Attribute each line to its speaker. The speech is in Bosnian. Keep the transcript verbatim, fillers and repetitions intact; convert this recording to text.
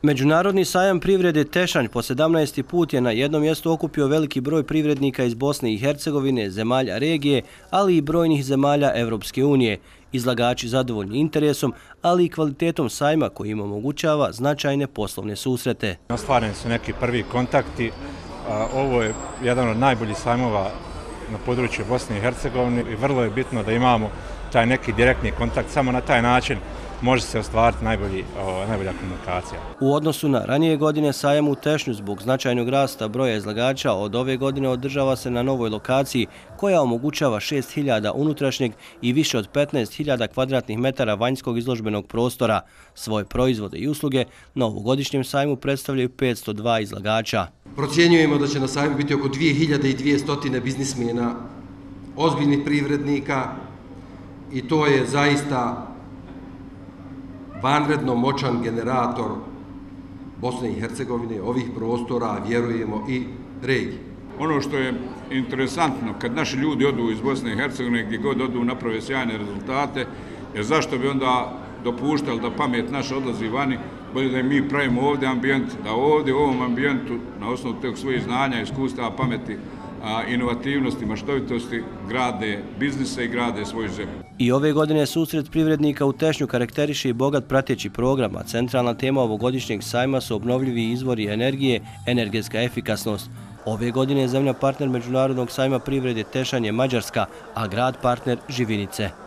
Speaker 1: Međunarodni sajam privrede Tešanj po sedamnaesti put je na jednom mjestu okupio veliki broj privrednika iz Bosne i Hercegovine, zemalja regije, ali i brojnih zemalja Evropske unije. Izlagači zadovoljni interesom, ali i kvalitetom sajma koji im omogućava značajne poslovne susrete.
Speaker 2: Ostvareni su neki prvi kontakti. Ovo je jedan od najboljih sajmova na području Bosne i Hercegovine i vrlo je bitno da imamo taj neki direktni kontakt. Samo na taj način može se ostvariti najbolji, o, najbolja komunikacija.
Speaker 1: U odnosu na ranije godine sajam u Tešnju zbog značajnog rasta broja izlagača od ove godine održava se na novoj lokaciji koja omogućava šest hiljada unutrašnjeg i više od petnaest hiljada kvadratnih metara vanjskog izložbenog prostora. Svoje proizvode i usluge na ovogodišnjem sajmu predstavljaju petsto dva izlagača.
Speaker 3: Procjenjujemo da će na sajmu biti oko dvije hiljade dvjesto biznismena, ozbiljnih privrednika i to je zaista vanredno moćan generator Bosne i Hercegovine, ovih prostora, vjerujemo i regije.
Speaker 4: Ono što je interesantno, kad naši ljudi odu iz Bosne i Hercegovine, gdje god odu, naprave sjajne rezultate, jer zašto bi onda dopuštali da pamet naša odlazi vani, bolje da mi pravimo ovdje ambijent, da ovdje u ovom ambijentu, na osnovu tog svojih znanja, iskustava, pameti, inovativnosti, maštovitosti, grade biznise i grade svoju zemlju.
Speaker 1: I ove godine susret privrednika u Tešnju karakteriše i bogat prateći program, a centralna tema ovogodišnjeg sajma su obnovljivi izvori energije, energetska efikasnost. Ove godine je zemlja partner Međunarodnog sajma privrede Tešanj je Mađarska, a grad partner Živinice.